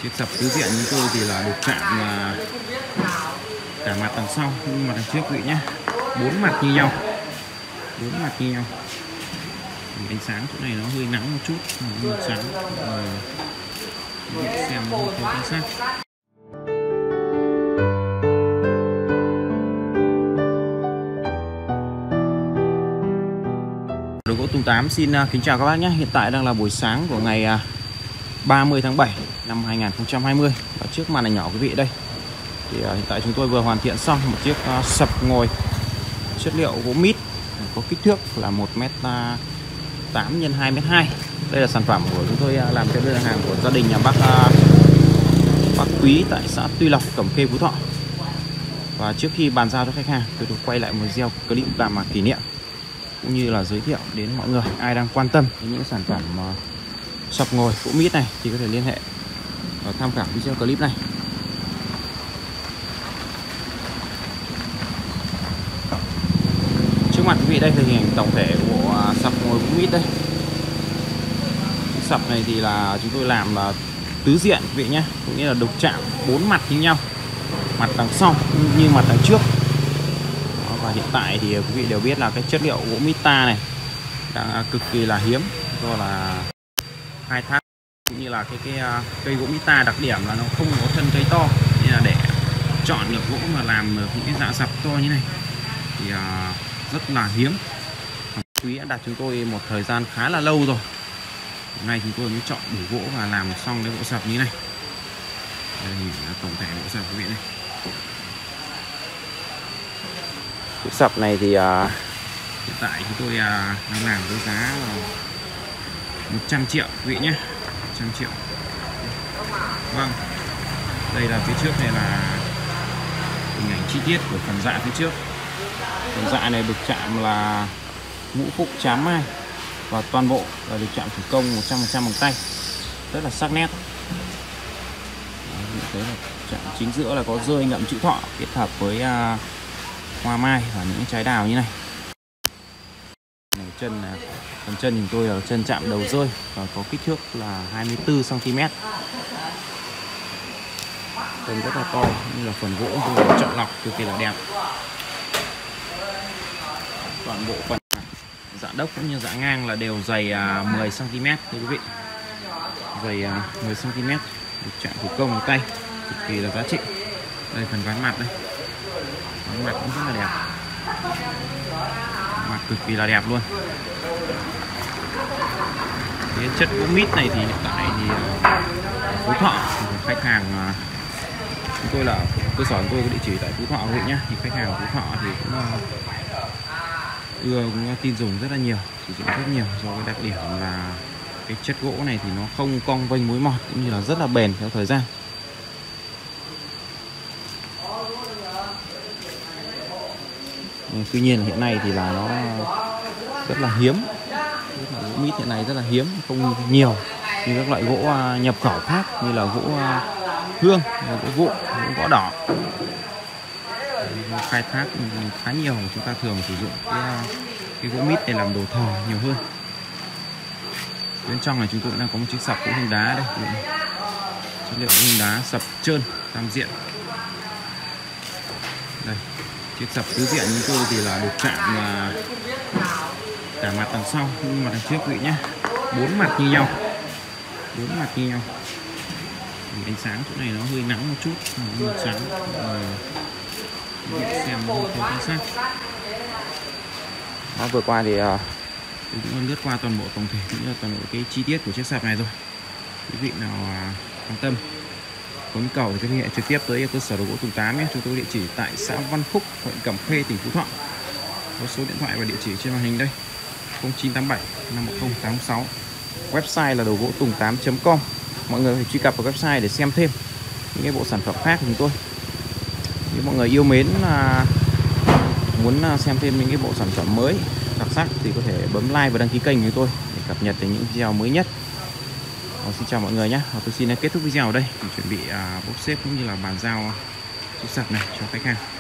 Chiếc sập tứ diện như tôi thì là được chạm là cả mặt đằng sau nhưng mặt đằng trước vị nhé, bốn mặt như nhau, bốn mặt như nhau. Ánh sáng chỗ này nó hơi nắng một chút, hơi sáng xem nó hơi quan sát. Đồ gỗ Tùng 8 xin kính chào các bác nhé. Hiện tại đang là buổi sáng của ngày 30 tháng 7 năm 2020. Và trước màn ảnh nhỏ quý vị đây thì hiện tại chúng tôi vừa hoàn thiện xong một chiếc sập ngồi chất liệu gỗ mít có kích thước là 1m8 x 2m2. Đây là sản phẩm của chúng tôi làm cho đơn hàng của gia đình nhà bác Quý tại xã Tuy Lộc, Cẩm Khê, Phú Thọ. Và trước khi bàn giao cho khách hàng, tôi được quay lại một video clip làm kỷ niệm cũng như là giới thiệu đến mọi người ai đang quan tâm đến những sản phẩm sập ngồi gỗ mít này thì có thể liên hệ và tham khảo video clip này. Trước mặt quý vị đây là hình ảnh tổng thể của sập ngồi gỗ mít đây. Sập này thì là chúng tôi làm là tứ diện quý vị nhé, cũng như là đục chạm bốn mặt như nhau, mặt đằng sau như mặt đằng trước. Và hiện tại thì quý vị đều biết là cái chất liệu gỗ mita này đang cực kỳ là hiếm do là khai thác cũng như là cái cây gỗ mita đặc điểm là nó không có thân cây to, nên là để chọn được gỗ mà làm được những cái dạ sập to như này thì rất là hiếm. Quý đã đặt chúng tôi một thời gian khá là lâu rồi. Hôm nay chúng tôi mới chọn đủ gỗ và làm xong cái gỗ sập như này. Đây là tổng thể gỗ sập quý vị này. Gỗ sập này thì hiện tại chúng tôi đang làm với giá là 100 triệu quý vị nhé, 100 triệu. Vâng, đây là phía trước này là hình ảnh chi tiết của phần dạ phía trước. Phần dạ này được chạm là ngũ phúc chám mai và toàn bộ là được chạm thủ công 100% bằng tay, rất là sắc nét. Đấy là chạm chính giữa là có rơi ngậm chữ thọ kết hợp với hoa mai và những trái đào như này. Chân là phần chân chúng tôi là chân chạm đầu rơi và có kích thước là 24 cm. Chân rất là to, như là phần gỗ tôi chọn lọc cực kỳ là đẹp. Toàn bộ phần dạ đốc cũng như dạ ngang là đều dày 10 cm thưa quý vị, dày 10 cm, được chạm thủ công bằng tay, cực kỳ là giá trị. Đây phần ván mặt đây, ván mặt cũng rất là đẹp, mặt cực kỳ là đẹp luôn. Cái chất gỗ mít này thì hiện tại thì Phú Thọ thì khách hàng chúng tôi là cơ sở chúng tôi có địa chỉ tại Phú Thọ quý vị nhé, thì khách hàng ở Phú Thọ thì cũng tin dùng rất là nhiều, sử dụng rất nhiều do cái đặc điểm là cái chất gỗ này thì nó không cong vênh mối mọt cũng như là rất là bền theo thời gian. Tuy nhiên hiện nay thì là nó rất là hiếm, gỗ mít hiện nay rất là hiếm, không nhiều như các loại gỗ nhập khẩu khác như là gỗ hương, gỗ vụn, gỗ đỏ. Khai thác khá nhiều, chúng ta thường sử dụng cái gỗ mít để làm đồ thờ nhiều hơn. Bên trong này chúng tôi đang có một chiếc sập gỗ hương đá đây, chất liệu gỗ hương đá sập trơn tam diện. Đây, chiếc sập tứ diện như tôi thì là được chạm là cả mặt đằng sau nhưng mặt đằng trước quý vị nhé, bốn mặt như nhau, bốn mặt như nhau. Ánh sáng chỗ này nó hơi nắng một chút, hơi sáng xem nó hơi quan sát. Đó, vừa qua thì tôi cũng lướt qua toàn bộ tổng thể cũng như là toàn bộ cái chi tiết của chiếc sập này rồi. Quý vị nào quan tâm có nhu cầu thì liên hệ trực tiếp tới cơ sở đồ gỗ Tùng 8 nhé. Chúng tôi địa chỉ tại xã Văn Phúc, huyện Cẩm Khê, tỉnh Phú Thọ. Có số điện thoại và địa chỉ trên màn hình đây, 0987 510 806. Website là đồ gỗ tùng8.com. Mọi người có thể truy cập vào website để xem thêm những cái bộ sản phẩm khác của chúng tôi. Nếu mọi người yêu mến muốn xem thêm những cái bộ sản phẩm mới đặc sắc thì có thể bấm like và đăng ký kênh của tôi để cập nhật đến những video mới nhất. Xin chào mọi người nhé. Tôi xin kết thúc video ở đây để chuẩn bị bốc xếp cũng như là bàn giao chiếc sập này cho khách hàng.